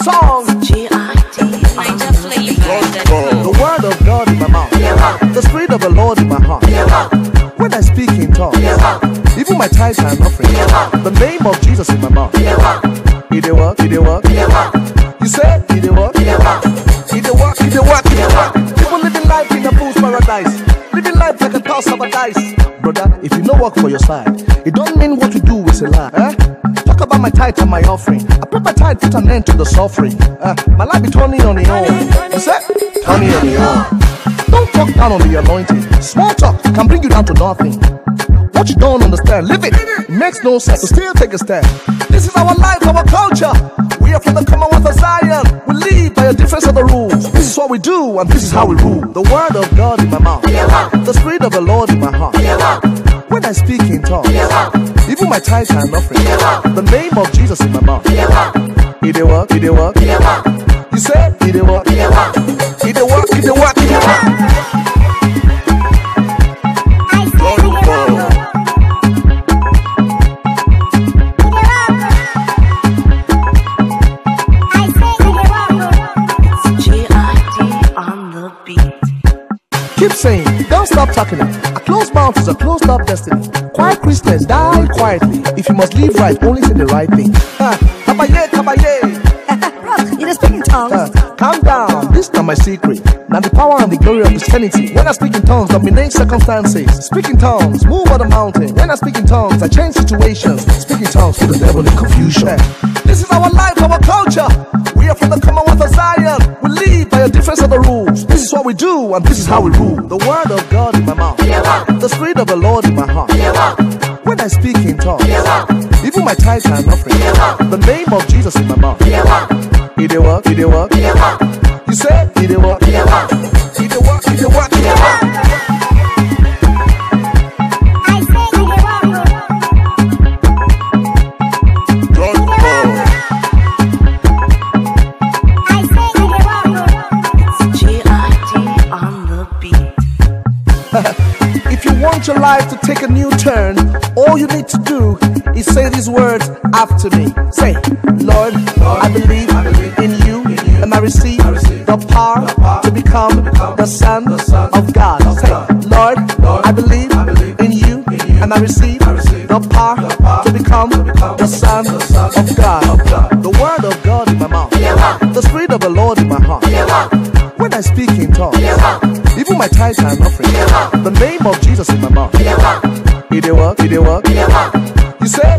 song. The word of God in my mouth, the spirit of the Lord in my heart. When I speak in tongues, even my tithes and offering, the name of Jesus in my mouth. It dey work, it dey work. You say it dey work, it dey work, it dey work, it dey work. People living life in a fool's paradise, living life like a toss of a dice. Brother, if you no work for your side, it don't mean what you do is a lie. Talk about my tithe and my offering. I put my tithe, put an end to the suffering. My life be turning on the own. You say turning on the own. Don't talk down on the anointing. Small talk can bring you down to nothing. What you don't understand, live it. It makes no sense, so still take a stand. This is our life, our culture. We are from the Commonwealth of Zion. We live by a difference of the rules. This is what we do, and this is how we rule. The word of God in my mouth, the spirit of the Lord in my heart. When I speak in tongues, even my tithes and offering, the name of Jesus in my mouth. It dey work, it dey work. You say it dey work, it dey work, it dey work, it dey work, it dey work. Keep saying, don't stop talking it. A closed mouth is a closed up destiny. Quiet Christians die quietly. If you must live right, only say the right thing. Kabaye, kabaye. Bro, you just speak in tongues. Calm down, this is not my secret. Now the power and the glory of Christianity. When I speak in tongues, dominate circumstances. Speak in tongues, move on the mountain. When I speak in tongues, I change situations. Speak in tongues, put the devil in confusion. This is our life, our culture. We are from the Commonwealth of Zion. We live by a difference of the rules. This is what we do, and this is how we rule. The word of God in my mouth, the spirit of the Lord in my heart. When I speak in tongues, even my tithes and offering, the name of Jesus in my mouth. It dey work, it dey work. You say it dey work, it dey work, it dey work, it dey work, it dey work. If you want your life to take a new turn, all you need to do is say these words after me. Say, Lord, I believe in you, and I receive the power to become the Son of God. Say, Lord, I believe in you, and I receive the power to become the Son of God. The word of God in my mouth, the spirit of the Lord in my heart. When I speak in tongues, even my tithes and offering, the name of Jesus in my mouth. It dey work, it dey work. You say